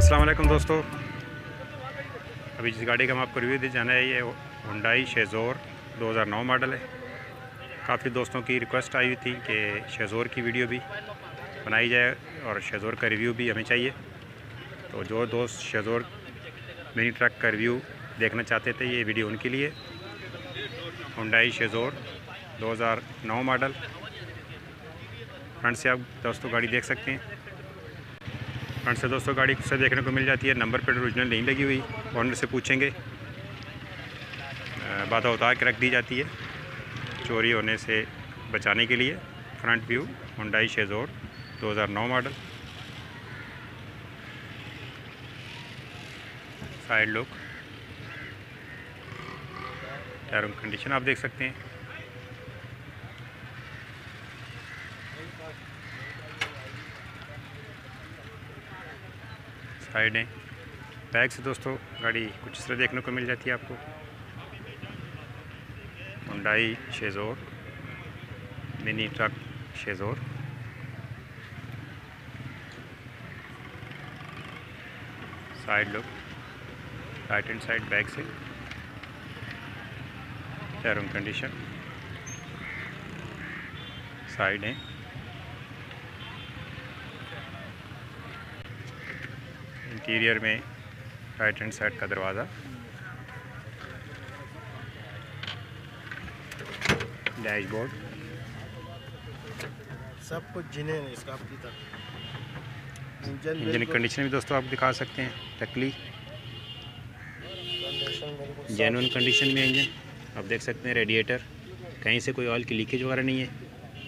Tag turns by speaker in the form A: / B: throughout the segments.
A: अस्सलाम वालेकुम दोस्तों, अभी जिस गाड़ी का हम आपको रिव्यू दे जाना है ये हुंडई शेज़ोर 2009 मॉडल है। काफ़ी दोस्तों की रिक्वेस्ट आई हुई थी कि शेज़ोर की वीडियो भी बनाई जाए और शेज़ोर का रिव्यू भी हमें चाहिए। तो जो दोस्त शेज़ोर मिनी ट्रक का रिव्यू देखना चाहते थे ये वीडियो उनके लिए। हुंडई शेज़ोर 2009 मॉडल, फ्रंट से आप दोस्तों गाड़ी देख सकते हैं। फ्रंट से दोस्तों गाड़ी से देखने को मिल जाती है, नंबर प्लेट ओरिजिनल नहीं लगी हुई, ऑनर से पूछेंगे, बाधा उतार के रख दी जाती है चोरी होने से बचाने के लिए। Front view Hyundai Shehzore 2009 model, side look, टायरों की कंडीशन आप देख सकते हैं। साइड है, बैक से दोस्तों गाड़ी कुछ इस तरह देखने को मिल जाती है आपको। Hyundai Shehzore mini truck Shehzore, side look, right hand side back से, टायरों कंडीशन, साइड है, इंटीरियर में राइट हैंड साइड का दरवाज़ा, डैशबोर्ड,
B: सब कुछ जिने इसका अभी तक
A: इंजन की कंडीशन भी दोस्तों आप दिखा सकते हैं। टकली जेन्युइन कंडीशन में इंजन आप देख सकते हैं। रेडिएटर कहीं से कोई ऑयल की लीकेज वगैरह नहीं है।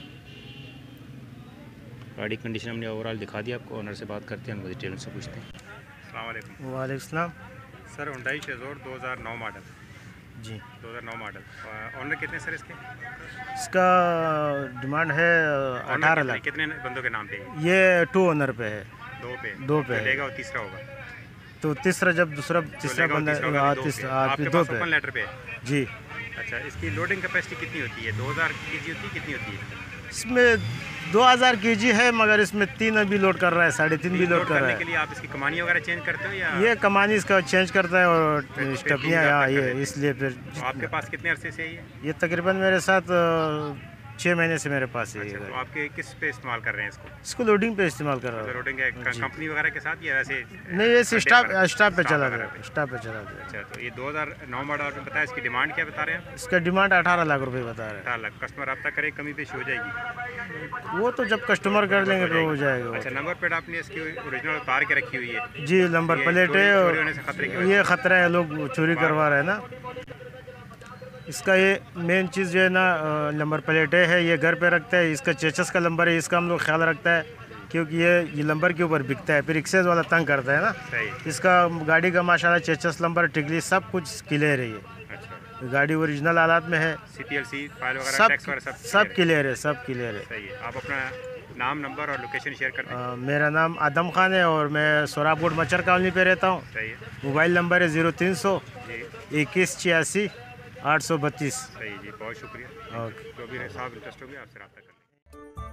A: गाड़ी कंडीशन हमने ओवरऑल दिखा दी आपको। ऑनर से बात करते हैं, उनको डिटेल से पूछते हैं। अस्सलाम वालेकुम।
B: वालेकुम सलाम।
A: सर हुंडई शेज़ोर 2009 मॉडल,
B: जी
A: 2009 मॉडल, ऑनर कितने सर इसके?
B: इसका डिमांड है 18 लाख।
A: कितने बंदों के नाम पे है?
B: ये 2 ओनर पे है। दो पे
A: लेगा और तीसरा होगा
B: तो तीसरा जब तीसरा बंदा
A: आपके पास ओपन लेटर पे है?
B: जी।
A: अच्छा, इसकी लोडिंग कैपेसिटी कितनी होती है? 2000 केजी होती है, कितनी होती है?
B: इसमें 2000 केजी है, मगर इसमें 3 अभी लोड कर रहा है, 3.5 भी लोड कर रहा है।
A: के लिए आप इसकी कमानी वगैरह चेंज करते हो या?
B: ये कमानी इसका चेंज करता है और स्टेपनियाँ ये इसलिए फिर।
A: तो आपके पास कितने अरसे से है
B: ये तकरीबन मेरे साथ 6 महीने से मेरे पास है।
A: अच्छा, तो आपके किस पे इस्तेमाल कर रहे हैं इसको?
B: इसको लोडिंग पे इस्तेमाल कर रहा हूँ।
A: लोडिंग कंपनी वगैरह के साथ या वैसे?
B: नहीं, ये स्टाफ पे चला गया, स्टाफ पे चला गया।
A: अच्छा, तो ये 2009 मॉडल आपने बताया, इसकी डिमांड क्या बता रहे हैं?
B: इसका डिमांड 18 लाख रुपए बता रहे हैं।
A: 18 लाख। कस्टमर रब्ता करे, कमी पेशी हो जाएगी?
B: वो तो जब कस्टमर कर लेंगे तो हो जाएगा।
A: अच्छा, नंबर प्लेट आपने इसकी ओरिजिनल उतार के रखी हुई है?
B: जी, नंबर प्लेट है और ये खतरा है, लोग चोरी करवा रहे हैं ना। इसका ये मेन चीज़ जो है ना, नंबर प्लेट है, ये घर पे रखता है। इसका चेचस का नंबर है, इसका हम लोग ख्याल रखता है क्योंकि ये नंबर के ऊपर बिकता है, फिर एक्सेस वाला तंग करता है ना। इसका गाड़ी का माशाल्लाह चेचस नंबर, टिकली सब कुछ क्लियर है। ये
A: अच्छा,
B: गाड़ी ओरिजिनल हालात में है।
A: CPLC फाइल वगैरह, टैक्स वगैरह
B: सब क्लियर है, सब क्लियर है।
A: सही है। आप अपना नाम, नंबर और लोकेशन शेयर कर दें।
B: मेरा नाम आदम खान है और मैं सोराबकोट मच्छर कॉलोनी पे रहता हूँ।
A: सही है।
B: मोबाइल नंबर है 0300
A: जी
B: 2186 832।
A: सही जी, बहुत शुक्रिया।
B: ओके।
A: जो भी साहब इंटरेस्ट होगी आपसे रब्ता कर लें।